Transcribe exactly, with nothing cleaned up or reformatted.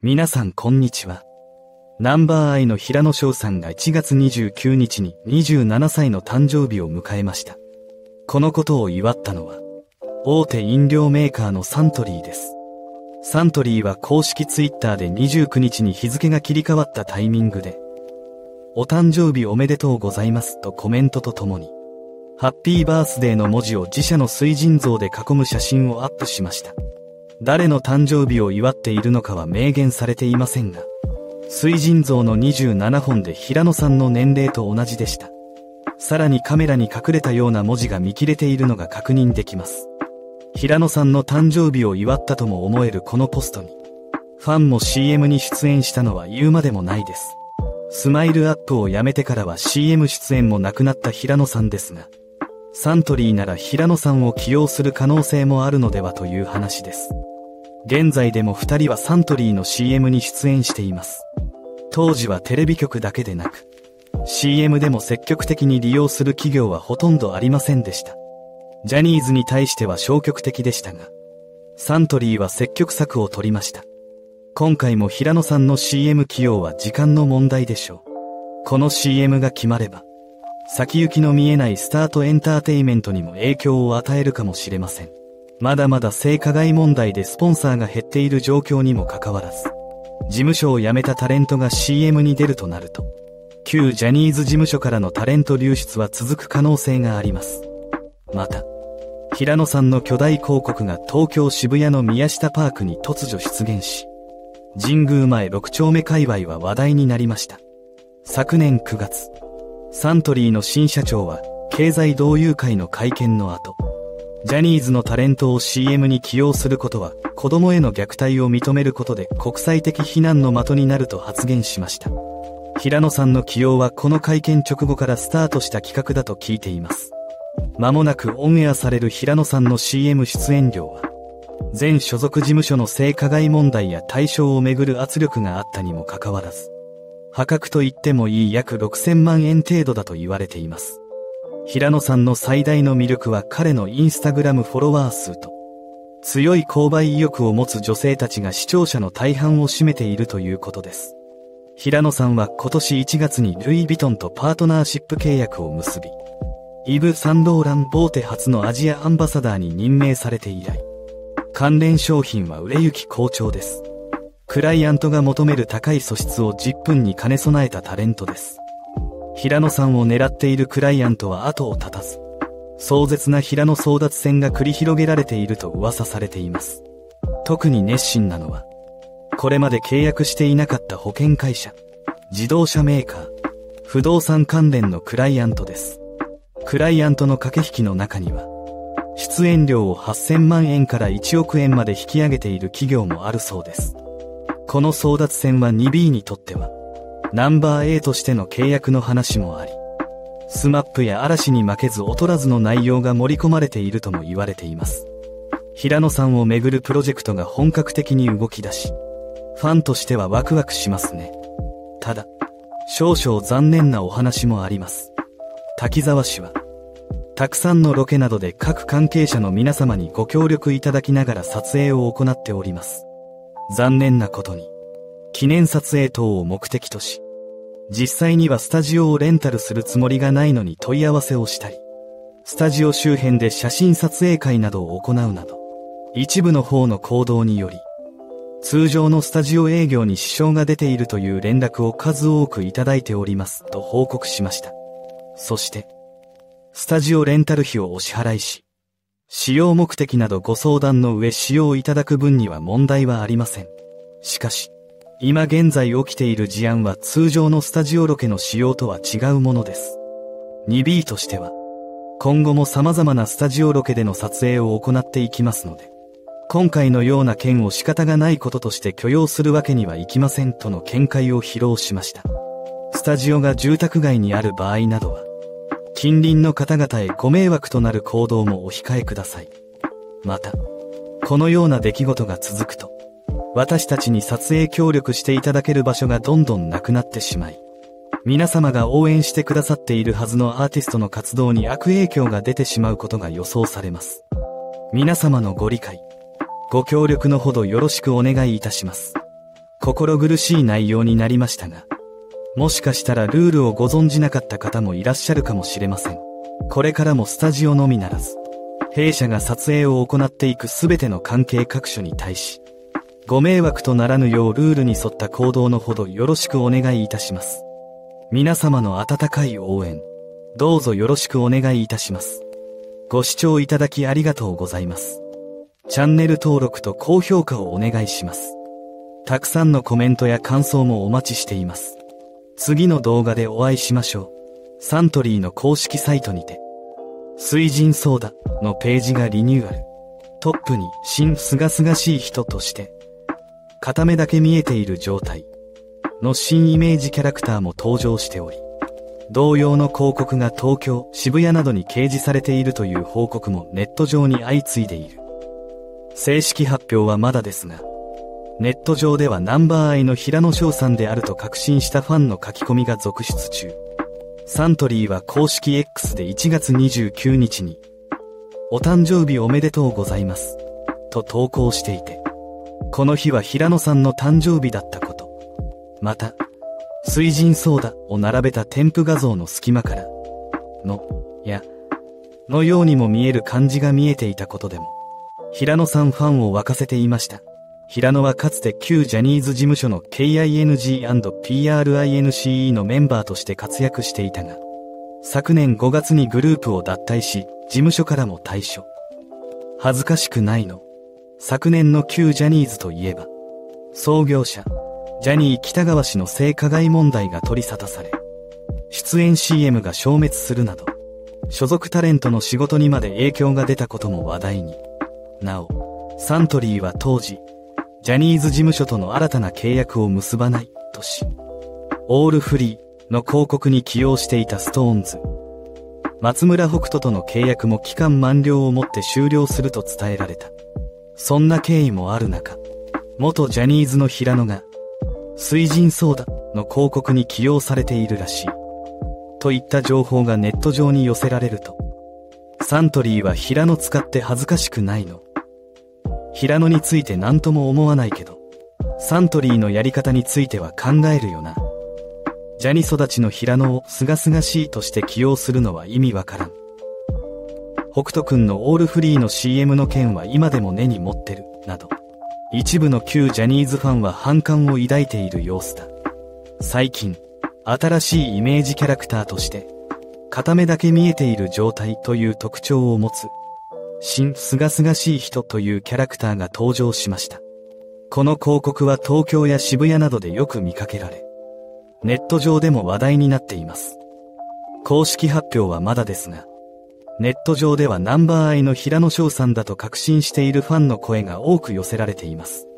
皆さんこんにちは。ナンバーアイの平野翔さんがいちがつにじゅうくにちににじゅうななさいの誕生日を迎えました。このことを祝ったのは、大手飲料メーカーのサントリーです。サントリーは公式ツイッターでにじゅうくにちに日付が切り替わったタイミングで、お誕生日おめでとうございますとコメントとともに、ハッピーバースデーの文字を自社の水神像で囲む写真をアップしました。誰の誕生日を祝っているのかは明言されていませんが、水神像のにじゅうななほんで平野さんの年齢と同じでした。さらにカメラに隠れたような文字が見切れているのが確認できます。平野さんの誕生日を祝ったとも思えるこのポストに、ファンも シーエム に出演したのは言うまでもないです。スマイルアップをやめてからは シーエム 出演もなくなった平野さんですが、サントリーなら平野さんを起用する可能性もあるのではという話です。現在でもふたりはサントリーの シーエム に出演しています。当時はテレビ局だけでなく、シーエム でも積極的に利用する企業はほとんどありませんでした。ジャニーズに対しては消極的でしたが、サントリーは積極策を取りました。今回も平野さんの シーエム 起用は時間の問題でしょう。この シーエム が決まれば、先行きの見えないスタートエンターテイメントにも影響を与えるかもしれません。まだまだ性加害問題でスポンサーが減っている状況にもかかわらず、事務所を辞めたタレントが シーエム に出るとなると、旧ジャニーズ事務所からのタレント流出は続く可能性があります。また、平野さんの巨大広告が東京渋谷の宮下パークに突如出現し、神宮前ろくちょうめ界隈は話題になりました。昨年くがつ、サントリーの新社長は経済同友会の会見の後、ジャニーズのタレントを シーエム に起用することは子供への虐待を認めることで国際的非難の的になると発言しました。平野さんの起用はこの会見直後からスタートした企画だと聞いています。間もなくオンエアされる平野さんの シーエム 出演料は、前所属事務所の性加害問題や対象をめぐる圧力があったにもかかわらず、破格と言ってもいい約ろくせんまんえん程度だと言われています。平野さんの最大の魅力は彼のインスタグラムフォロワー数と、強い購買意欲を持つ女性たちが視聴者の大半を占めているということです。平野さんは今年いちがつにルイ・ヴィトンとパートナーシップ契約を結び、イヴ・サンローラン・ボーテ初のアジアアンバサダーに任命されて以来、関連商品は売れ行き好調です。クライアントが求める高い素質をじゅっぷんに兼ね備えたタレントです。平野さんを狙っているクライアントは後を絶たず、壮絶な平野争奪戦が繰り広げられていると噂されています。特に熱心なのは、これまで契約していなかった保険会社、自動車メーカー、不動産関連のクライアントです。クライアントの駆け引きの中には、出演料をはっせんまんえんからいちおくえんまで引き上げている企業もあるそうです。この争奪戦は ツービー にとっては、ナンバー A としての契約の話もあり、スマップや嵐に負けず劣らずの内容が盛り込まれているとも言われています。平野さんをめぐるプロジェクトが本格的に動き出し、ファンとしてはワクワクしますね。ただ、少々残念なお話もあります。滝沢氏は、たくさんのロケなどで各関係者の皆様にご協力いただきながら撮影を行っております。残念なことに、記念撮影等を目的とし、実際にはスタジオをレンタルするつもりがないのに問い合わせをしたり、スタジオ周辺で写真撮影会などを行うなど、一部の方の行動により、通常のスタジオ営業に支障が出ているという連絡を数多くいただいておりますと報告しました。そして、スタジオレンタル費をお支払いし、使用目的などご相談の上使用いただく分には問題はありません。しかし、今現在起きている事案は通常のスタジオロケの使用とは違うものです。ツービー としては、今後も様々なスタジオロケでの撮影を行っていきますので、今回のような件を仕方がないこととして許容するわけにはいきませんとの見解を披露しました。スタジオが住宅街にある場合などは、近隣の方々へご迷惑となる行動もお控えください。また、このような出来事が続くと、私たちに撮影協力していただける場所がどんどんなくなってしまい、皆様が応援してくださっているはずのアーティストの活動に悪影響が出てしまうことが予想されます。皆様のご理解、ご協力のほどよろしくお願いいたします。 心苦しい内容になりましたが、もしかしたらルールをご存じなかった方もいらっしゃるかもしれません。これからもスタジオのみならず、弊社が撮影を行っていくすべての関係各所に対し、ご迷惑とならぬようルールに沿った行動のほどよろしくお願いいたします。皆様の温かい応援、どうぞよろしくお願いいたします。ご視聴いただきありがとうございます。チャンネル登録と高評価をお願いします。たくさんのコメントや感想もお待ちしています。次の動画でお会いしましょう。サントリーの公式サイトにて、水人ソーダのページがリニューアル。トップに新すがすがしい人として、片目だけ見えている状態の新イメージキャラクターも登場しており、同様の広告が東京、渋谷などに掲示されているという報告もネット上に相次いでいる。正式発表はまだですが、ネット上ではナンバーアイの平野翔さんであると確信したファンの書き込みが続出中。サントリーは公式 X でいちがつにじゅうくにちに、お誕生日おめでとうございます、と投稿していて、この日は平野さんの誕生日だったこと。また、水人ソーダを並べた添付画像の隙間から、の、や、のようにも見える漢字が見えていたことでも、平野さんファンを沸かせていました。平野はかつて旧ジャニーズ事務所の ケーアイエヌジーアンドピーアールアイエヌシーイー のメンバーとして活躍していたが、昨年ごがつにグループを脱退し、事務所からも退所。恥ずかしくないの。昨年の旧ジャニーズといえば、創業者、ジャニー喜多川氏の性加害問題が取り沙汰され、出演 シーエム が消滅するなど、所属タレントの仕事にまで影響が出たことも話題に。なお、サントリーは当時、ジャニーズ事務所との新たな契約を結ばないとし、オールフリーの広告に起用していたストーンズ、松村北斗との契約も期間満了をもって終了すると伝えられた。そんな経緯もある中、元ジャニーズの平野が、水人ソーダの広告に起用されているらしい。といった情報がネット上に寄せられると、サントリーは平野使って恥ずかしくないの？平野について何とも思わないけど、サントリーのやり方については考えるよな。ジャニ育ちの平野をすがすがしいとして起用するのは意味わからん。北斗くんのオールフリーの シーエム の件は今でも根に持ってる、など、一部の旧ジャニーズファンは反感を抱いている様子だ。最近、新しいイメージキャラクターとして、片目だけ見えている状態という特徴を持つ、新すがすがしい人というキャラクターが登場しました。この広告は東京や渋谷などでよく見かけられ、ネット上でも話題になっています。公式発表はまだですが、ネット上ではナンバーアイの平野翔さんだと確信しているファンの声が多く寄せられています。